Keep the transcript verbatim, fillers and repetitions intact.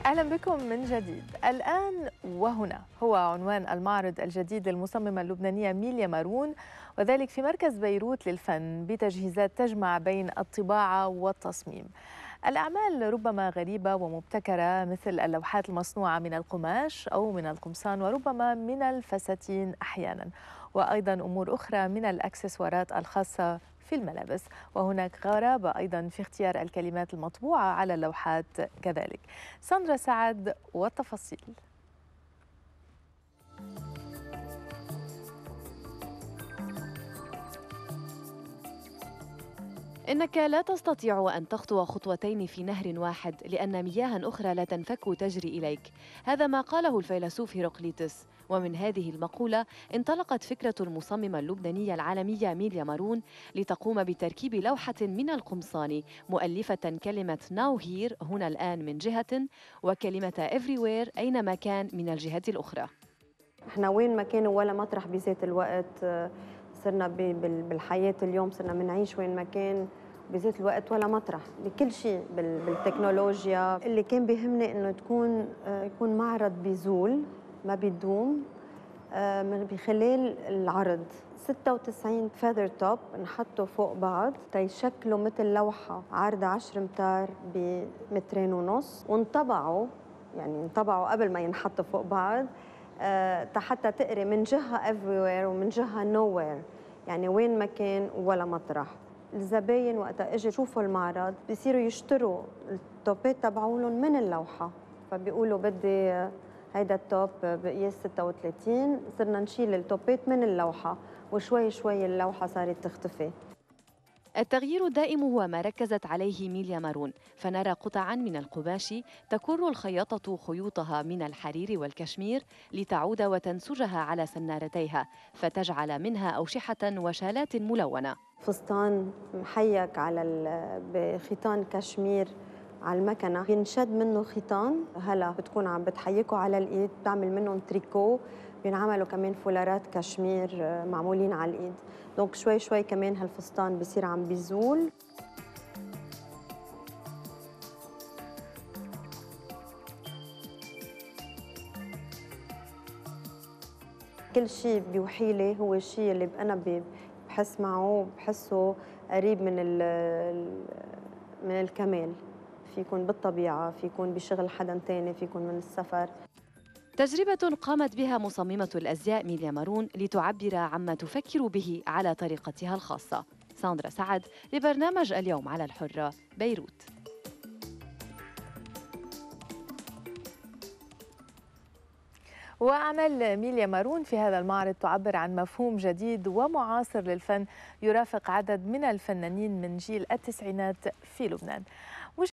أهلا بكم من جديد. الآن وهنا هو عنوان المعرض الجديد للمصممة اللبنانية ميليا مارون، وذلك في مركز بيروت للفن بتجهيزات تجمع بين الطباعة والتصميم. الأعمال ربما غريبة ومبتكرة مثل اللوحات المصنوعة من القماش أو من القمصان وربما من الفساتين أحيانا، وأيضا أمور أخرى من الأكسسوارات الخاصة في الملابس، وهناك غرابة أيضا في اختيار الكلمات المطبوعة على اللوحات كذلك. ساندرا سعد والتفاصيل. إنك لا تستطيع أن تخطو خطوتين في نهر واحد لأن مياه أخرى لا تنفك تجري إليك. هذا ما قاله الفيلسوف هيراقليطس، ومن هذه المقولة انطلقت فكرة المصممة اللبنانية العالمية ميليا مارون لتقوم بتركيب لوحة من القمصان مؤلفة كلمة Now Here هنا الآن من جهة، وكلمة Everywhere أينما كان من الجهة الأخرى. احنا وين ما كان ولا مطرح بذات الوقت، صرنا بالحياة اليوم صرنا بنعيش وين ما كان بذات الوقت ولا مطرح بكل شيء بالتكنولوجيا. اللي كان بيهمني انه تكون يكون معرض بيزول ما بيدوم بخلال العرض. ستة وتسعين فيذر توب نحطه فوق بعض تيشكلوا مثل لوحة عرضها عشرة امتار بمترين ونص، وانطبعوا يعني انطبعوا قبل ما ينحطوا فوق بعض حتى تقري من جهة everywhere ومن جهة nowhere، يعني وين ما كان ولا مطرح. الزباين وقتها اجوا يشوفوا المعرض بيصيروا يشتروا التوبات تبعولهم من اللوحة، فبيقولوا بدي هيدا التوب بقياس ستة وثلاثين، صرنا نشيل التوبات من اللوحة وشوي شوي اللوحة صارت تختفي. التغيير الدائم هو ما ركزت عليه ميليا مارون، فنرى قطعاً من القماش تكر الخياطة خيوطها من الحرير والكشمير لتعود وتنسجها على سنارتيها فتجعل منها أوشحة وشالات ملونة. فستان محيك على بخيطان كشمير على المكنة، بينشد منه خيطان هلا بتكون عم بتحيكوا على الإيد، بتعمل منهم تريكو، بينعملوا كمان فولارات كشمير معمولين على الإيد. دونك شوي شوي كمان هالفستان بصير عم بيزول. كل شيء بيوحي لي هو الشيء اللي أنا بحس معه بحسه قريب من من الكمال، في يكون بالطبيعة، في يكون بشغل حدا تاني، في يكون من السفر. تجربة قامت بها مصممة الأزياء ميليا مارون لتعبر عما تفكر به على طريقتها الخاصة. ساندرا سعد لبرنامج اليوم على الحرة، بيروت. وأعمال ميليا مارون في هذا المعرض تعبر عن مفهوم جديد ومعاصر للفن يرافق عدد من الفنانين من جيل التسعينات في لبنان.